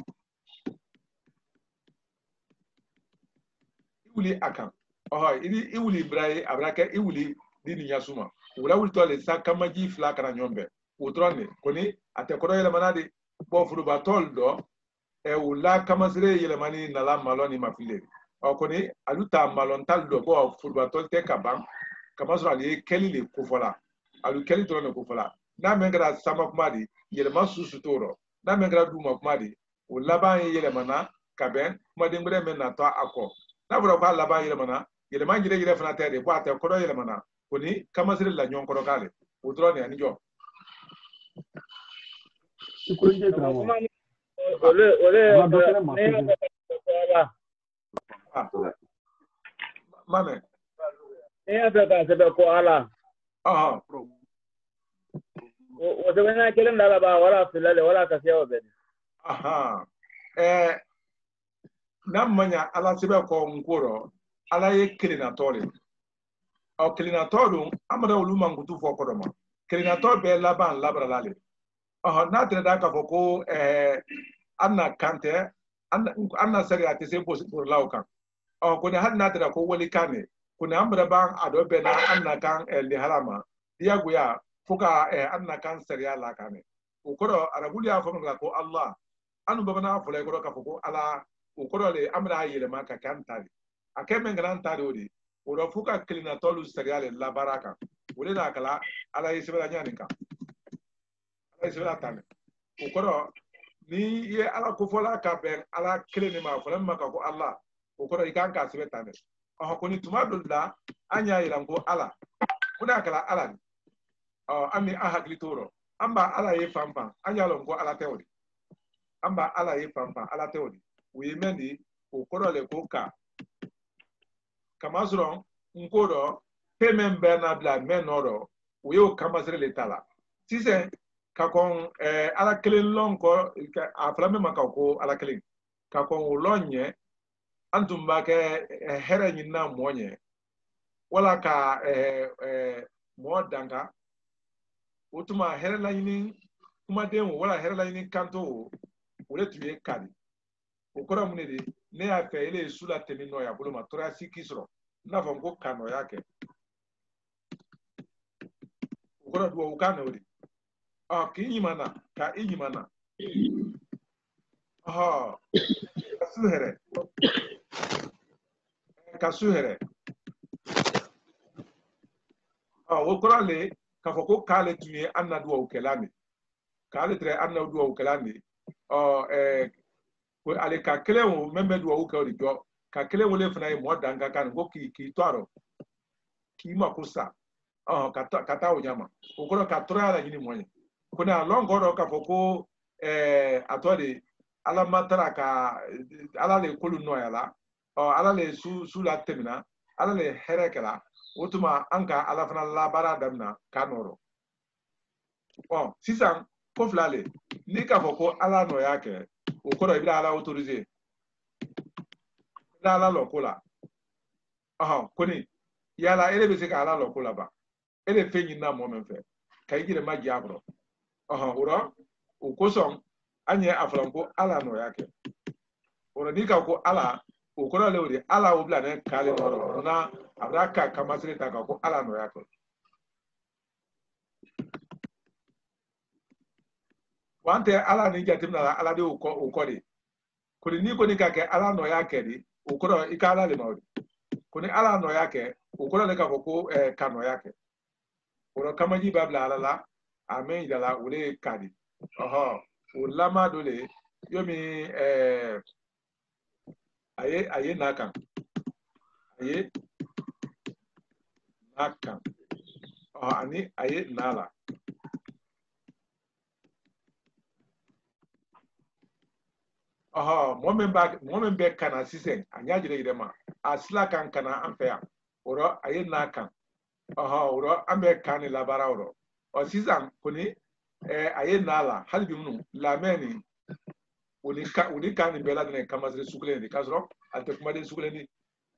iwuli brai abraka iwuli dini yasuma wala wuli to le sakamaji fla kana nyombe utrone koni atekoro yele manadi bo furu batol do wala kamasire yele mani nala maloni mafile koni aluta malon tal do bo furu batol te kaban kamasura ali keli le kufola alu keli to ne kufola na mengra sama kumadi yele masusu toro na mengra duma kumadi wala ba yele mana kaben kumadi ngre men na to akọ na bura kwa laba yele mana yele man yele fana tere kwa te koro yele mana koni kamasire la nyon koro kale utrone ani jo Sikunje tramo. Mame. Sebe ko ala. O se wena kelen dala ba wala filale wala kasiya obedi. Namanya ala sebe ko nkoro ala ye kelinatori. O kelinatoru amara uluma ngutu fo kodoma. Kelinator be laban labra lale. Na tere da ka foko anna kante anna sari ate se por laukan. Ko ne had na tere ko wali kane ko ne amra ban ado be na anna kan el harama dia guya foka anna kan sari ala kane. O koro arabuli afo ko Allah anu babana afo le ko ka foko ala o koro le amra yele ma ka kantari akeme ngran tari odi o do foka klina tolu sari ala la baraka wole na kala ala yisbela nyaninka tane ukoro ni ye ala ko fola ka ben ala kleni ma fola ma ka ko Allah ukoro ikan ka sibe tane ko ni tumadulla anya yiran ko ala kuna kala ala ami ahagli toro amba ala ye fampa anya lon ko ala tewdi amba ala ye fampa ala tewdi wi mendi ukoro le ko ka kamazron nkoro pemen bernabla menoro wi o kamazre le tala sise kakon ala kelen lonko aflame makako ala kelen kakon ulonye antumba ke here nyina monye wala ka mo danga utuma here la yini kuma den wala here la yini kanto wole tuye kadi ukora munede ne afa ile sula temino ya bolo matora sikisro na fam ko kano yake ukora duwa ukana odi ka inyimana ka inyimana kasuhere wokora le ka foko kale tunye anna duwa ukelani kale tre anna duwa ukelani ko ale ka kele wo membe duwa ukeli jo ka kele wo le fana mo danga kan go ki twaro ki makusa kata onyama wokora ka tora la nyini moye kuna longo ka foko atode ala matara ka ala le kolu noyala ala le su la temina ala le herekela utuma anka ala fana labara damna kanoro sisan ko flale ni ka foko ala no yake ukoro ibira ala autoriser ala lokola koni yala ele be se ka ala lokola ba ele fenyi na mo menfe kai gire magi abro uro ukoson anye afranko ala no yake uro nika ko ala ukoro lewri ala obla ne kale no na abraka kamasire ta ko ala no yake wante ala ni jatim na ala de ukori kuni ni ko ni ka ke ala no yake di ukoro ikala le mawdi kuni ala no yake ukoro le ka ko kano yake uro kamaji babla ala la amen dala ule kadi ulama dole yomi aye nakan ani aye nala momen be kana sisen anya jire ire ma asla kan kana amfea oro aye nakan oro ambe kan labara oro o sisan kuni aye nala halbi munu lameni uni kan bela de kamasre sukule de kasro ate kuma de sukule ni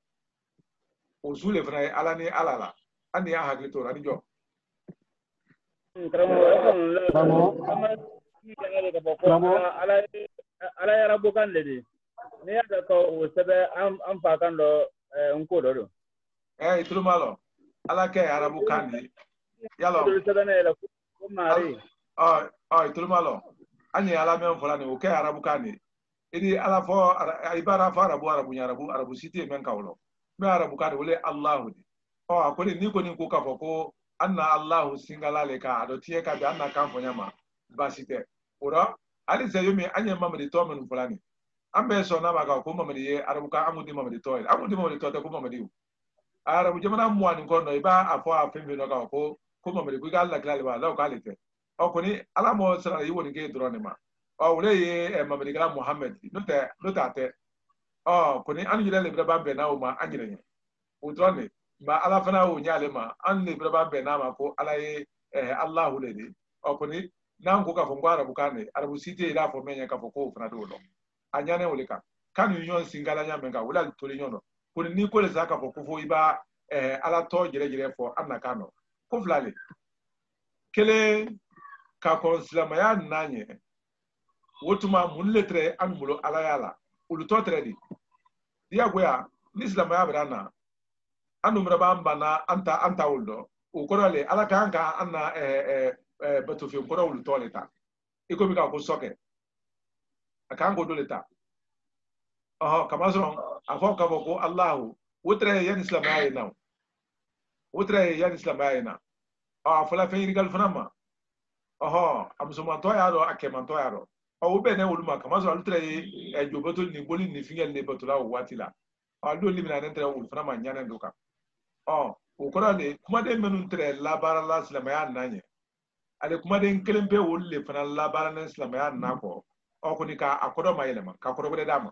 usule fana ala ni alala ani ya hagli to rani jo ala yara bukan ledi ne ya ko sebe am fa kan do nko do itulu malo ala ke arabu kandi yalo sebe ne la ko mari itulu malo anyi ala men fola ne o ke arabu kandi idi ala fo ibara fa arabu siti men kawlo me arabu kandi wole allah di akoli ni ko ni ko ka ko anna allah singala le ka ado tie ka bi anna kan fo nyama basite ora ali zayomi anya mamadi to men fola ni ambe so na maga ko mamadi ye arabu ka amudi mamadi to te ko mamadi arabu jamana mwani ko no iba afo afimbe no ka ko mamadi ku ga la klale ba la ka lete okoni ala mo sara yi woni ge drone ma wole ye mamadi ga muhammad no ta te koni an yire le bra ba na o ma anyire ni o drone ma ala fana o nyale ma an le bra ba na ma ko ala ye allah le di okoni nan ko ka fo ngwara bukane arabu site ila fo menya ka fo ko fana do lo anyane oleka kan union singala nya menga wala toli nyono ko ni ko le zaka fo ko fo iba ala to jere fo anna kano ko flale kele ka ko islama ya nanye wotuma mun letre an mulo ala yala ulu to tredi dia goya ni islama ya brana anu mraba mbana anta uldo o korale ala kanka anna batu fi ko ulu to leta iko bi ka ko soke akan go doleta kamazon afo ka ko allah wutre yan islam ayina afala fe irigal fanama amsoma to yaro akema to yaro be ne wuluma kamazon wutre joboto ni boli ni fingel ne batula watila do limina nentre wul fanama nyane ndoka o korale kuma de menun tre la barala islam ya nanye ale kuma de kelembe wulle fana la barala islam ya nako ko ni ka akodo mayelema ka korobele dama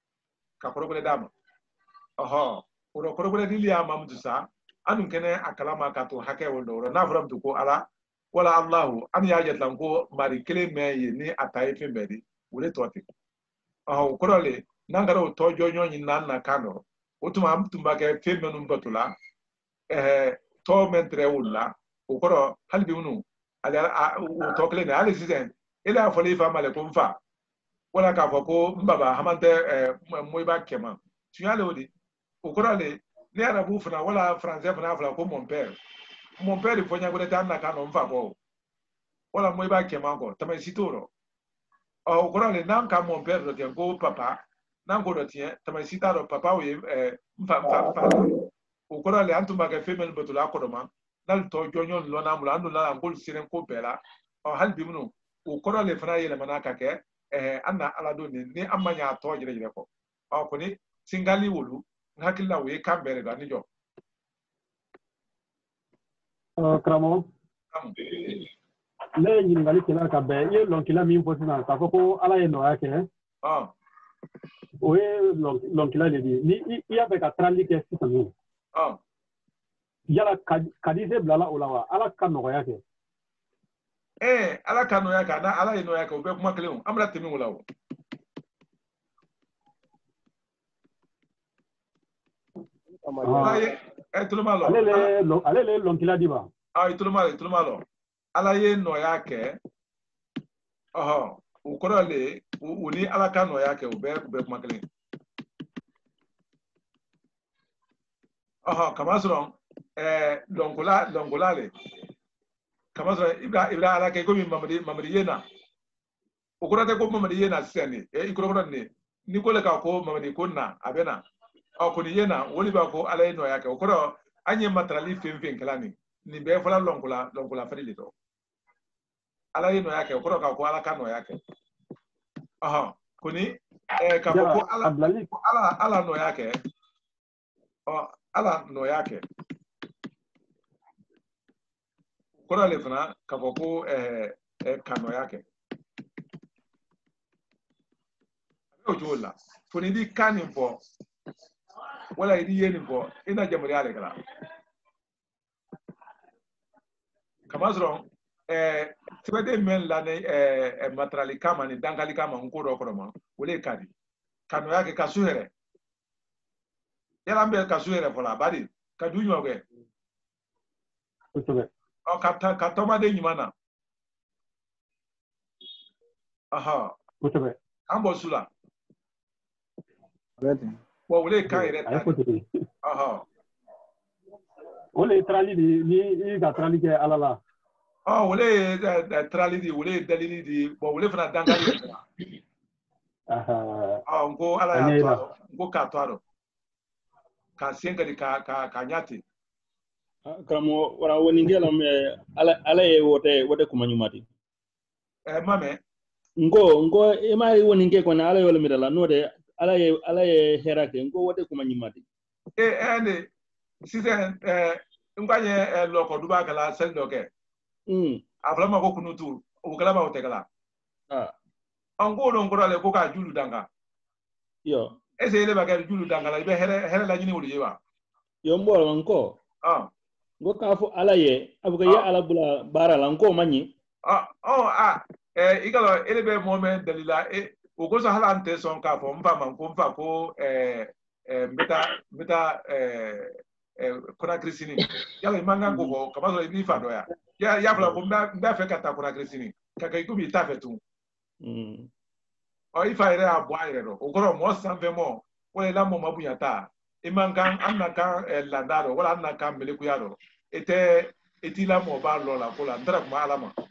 uro korobele dilia mamdu sa anun kene akalama ka to hake wondo na from to ko ala wala allah an ya jetlan ko mari kele meye ni ataye fembedi wule toti korole nangaro to jonyo ni nanna kano utuma amtumba ke femenu batula to mentre wulla koro halbi unu ala to kele ne ali sisen ila foli fa male ko mfa wala ka fo ko mbaba hamante moiba kema tuyale odi okorale ne arabu fana wala français fana fala ko mon père fo nya gode tan na kano mfa ko wala moiba kema ko tamay sitoro okorale nan ka mon père do ko papa nan ko do tien tamay sitaro papa o mfa okorale antuma ka femel batula ko do ma dal to jonyon lo na mula andu la ngol siren ko bela halbi munu okorale fana yele manaka ke anna ala do ni amanya to jere ko ko ni singali wolu hakilla we kambere ga ni jo kramo le yin ngali kila ka be ye lon kila mi impossible ka ko ala ye no yake o ye lon kila le ni ya be ka trali ke sitanu yala kadize blala olawa ala ka no yake ala kanu ya kana ala ino ya ka ube kuma kele amra temi wala tulumalo alele lonkila diba tulumalo ala ye no ya ke ukoro le uni ala kanu ya ke ube kuma kele kamasron longola le kamasa ibra ala ke ko mi mamadi yena o ko rate ko mamadi yena sene ikoro ne ni ko le ka ko mamadi ko na abena ko ni yena woli ba ko ala eno yake o ko anye matrali fem kalani ni be fala longola fari lito ala eno yake o ko ka ko ala kano yake ko ni ka ko ala no yake ala no yake kora le fana ka fɔ ko kano yake o cogo la fo ni di kan nin fɔ wala i di ye nin fɔ i na jamuriya le kala kamasɔrɔ sɛbɛden mɛn la ni matarali kama ni dankali kama n ko dɔ kɔrɔ ma o le ka di kano yake ka su yɛrɛ yala an bɛ ka su yɛrɛ fɔlɔ a ba de ka du ɲɔgɔn kɛ ka tɔmaden ɲuman na aha kosɛbɛ an bɔ su la Bɛɛ ten. wa wele kan yɛrɛ a ye ta ko tɛ aha o le ye taali de ye ni i ka taali kɛ ala la wele ye trali di wele ye dalili di bon wele fana dankali de fana n ko ala y'a to a rɔ n ko k'a to a rɔ k'a sen kadi ka ɲa ten karamɔgɔ wara woninge la mɛ ala ye wote kuma ɲuman di ma mɛn nko e ma ye woninge kɔni ala ye wale mira la n'o de ala ye hɛrɛ kɛ nko wote kuma ɲuman di ne sisan n ko an ye lɔkɔ duba kala seli dɔ kɛ a fɔra ma ko kunutu o kɛla ma o tɛ kala n ko don kɔrɔ ale ko k'a julu danga yo ese ele ba kɛ julu danga la i bɛ hɛrɛ laɲini o de ye wa yo n bɔra nko nko k'a fɔ ala ye a bɛ kɛ ye ala bula baara la nko ma ɲi i ka dɔn ele bɛ mɔgɔ mɛn dalila o kosɔn hali an tɛ sɔn k'a fɔ n fa ma ko n fa ko n bɛ taa Conakry sini yala i man kan k'o fɔ kaba sɔrɔ i b'i fa dɔ yan y'a fɔra ko n b'a fɛ ka taa Conakry sini ka kɛ i komi i t'a fɛ tun i fa yɛrɛ y'a bɔ a yɛrɛ dɔn o kɔrɔ mɔgɔ sanfɛmɔ wala i la mɔɔ ma bonya ta i man kan an na kan lada dɔ wala an na kan melekuya dɔ i t'i la mɔɔ b'a lɔ la ko la n taara kuma ala ma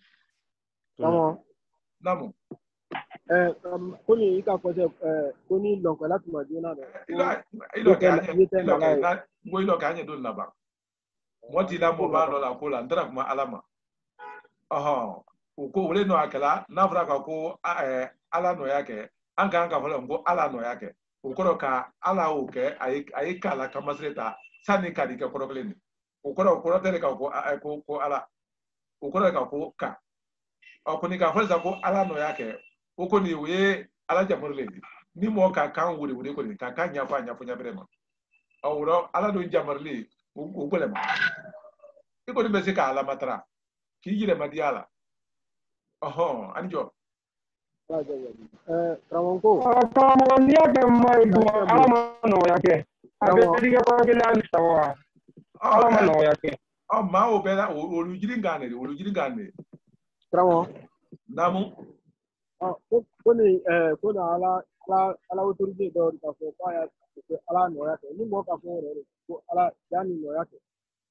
namu ko ni i ka fɔ ko ni lɔnkɔla tuma joona dɛ i lɔ kɛ an ye don laban mɔɔ t'i la mɔɔ b'a lɔ la ko la n taara kuma ala ma o ko wele nɔ a kɛla n'a fɔra ka ko ala nɔya kɛ an kan ka fɔ ko ala nɔya kɛ o kɔrɔ ka ala y'o kɛ a ye k'a la kamasire ta sanni ka di kɛ kɔrɔ kelen o kɔrɔ tɛ de ka ko ala o kɔrɔ ka ko ka ko ni ka fɔ sisan ko ala nɔya kɛ o kɔni o ye ala jamarilen ni mɔgɔ ka kan wele kɔni ka kan ɲɛfɔ a ɲɛfɔ ɲɛfɛ ma o ala don jamarilen o gɛlɛma i kɔni bɛ se ka ala matara k'i yɛlɛma di a la ani jɔ karamɔgɔ n'i y'a kɛ ma ye dun ala ma nɔgɔya kɛ a bɛ tigɛ kɔrɔ kelen hali sa wa ala ma nɔgɔya kɛ maa o bɛɛ la olu jiri kan de olu jiri kan de karamɔgɔ naamu ko ni ko na ala autorité dɔ ka fɔ ko a y'a ko ala nɔgɔya kɛ ni mɔgɔ ka fɔ yɛrɛ de ko ala y'a ni nɔgɔya kɛ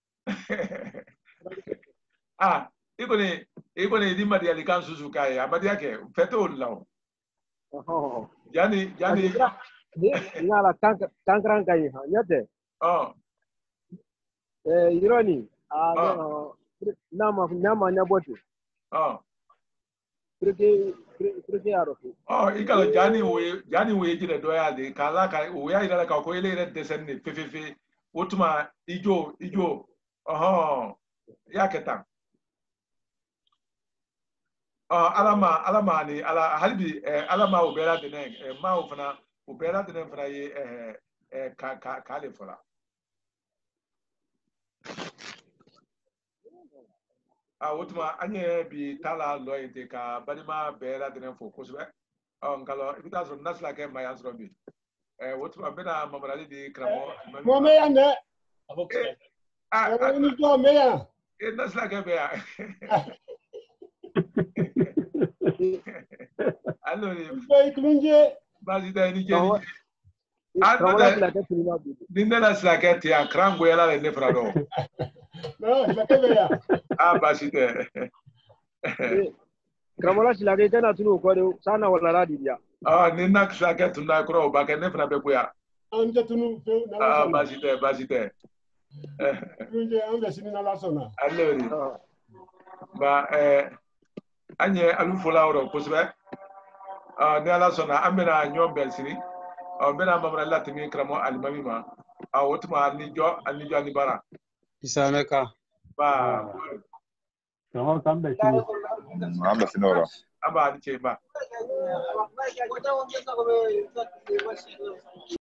i kɔni di madiyali kan susu k'a ye a madiya kɛ fɛ t'o la o yanni n'a la kankaran ka ɲi ɲɛ tɛ yɔrɔ nin n'a ma ɲɛbɔ ten Pirike y'a dɔn i ka jani o ye jire dɔ y'a de k'a la ka o y'a yira k'a ko ele yɛrɛ dɛsɛlen de fefefe o tuma i jo i y'a kɛ tan ala ma ni ala hali bi ala ma o bɛɛ ladɛnɛ maa o fana o bɛɛ ladɛnɛ fana ye k'ale fɔla o tuma an ye bi taa la lɔ yen ten ka balima bɛɛ ladɛnɛ fo kosɛbɛ nka i bɛ taa sɔrɔ nasila kɛ maa yan sɔrɔ bi o tuma n bɛna mamarali di karamɔgɔ mɔ mɛ yan dɛ ni jɔ mɛ yan nasila kɛ bɛ yan baasi tɛ ni jɛ ni ne na silakɛ ten a karan goyala le ne fana dɔn baasi tɛ karamɔgɔ silakɛ i tɛna tunu o kɔ de san na wala di yan ni na silakɛ tun na kɔrɔ o b'a kɛ ne fana bɛ goya an tɛ tunu baasi tɛ an bɛ sini n'ala sɔnna ba an ye alu fɔla yɔrɔ kosɛbɛ ni ala sɔnna an bɛna ɲɔgɔn bɛn sini n bɛna mamarali latɛmɛ karamɔgɔ alimami ma o tuma ni jɔ ani bara Isame ka ba karamɔgɔ k'an bɛn sini an bɛ sini o la an b'a ni ce ba